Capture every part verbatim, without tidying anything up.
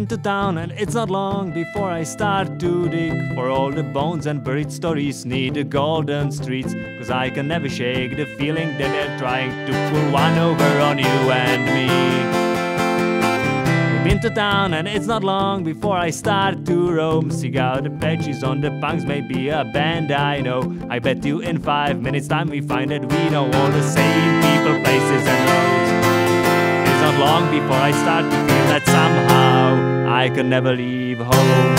been to town and it's not long before I start to dig for all the bones and buried stories near the golden streets. Cause I can never shake the feeling that they're trying to pull one over on you and me. Been to town and it's not long before I start to roam. Seek out the patches on the Punx, maybe a band I know. I bet you in five minutes time we find that we know all the same people, places and roads. It's not long before I start to feel that somehow I can never leave home.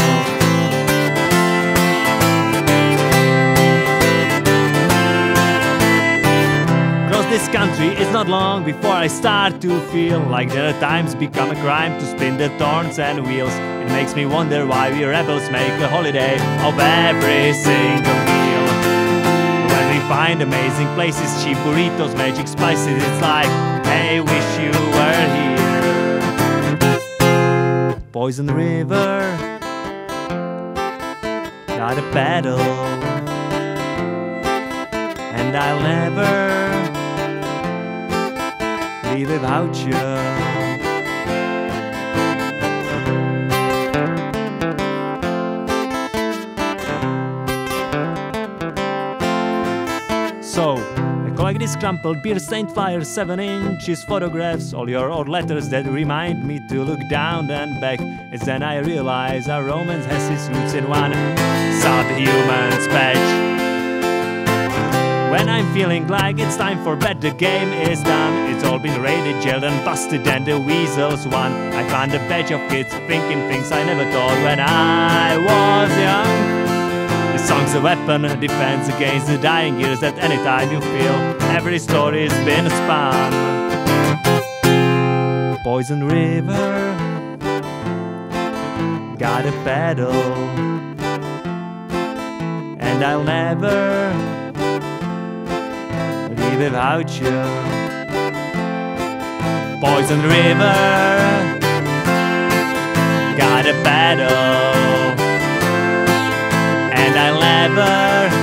This country is not long before I start to feel like there are times become a crime to spin the thorns and wheels. It makes me wonder why we rebels make a holiday of every single meal. When we find amazing places, cheap burritos, magic spices, it's like, hey, wish you were here. Poison River, got a paddle, and I'll never leave without you. So, I collect these crumpled beer-stained flyers, seven inches photographs, all your old letters that remind me to look down and back. It's then I realize our romance has its roots in one subhuman patch. When I'm feeling like it's time for bed, the game is done. It's all been raided, jailed and busted and the weasels won. I found a batch of kids thinking things I never thought when I was young. The song's a weapon, a defense against the dying years that anytime you feel every story's been spun. Poison River, got a paddle, and I'll never without you. Poison River, got a paddle, and I'll never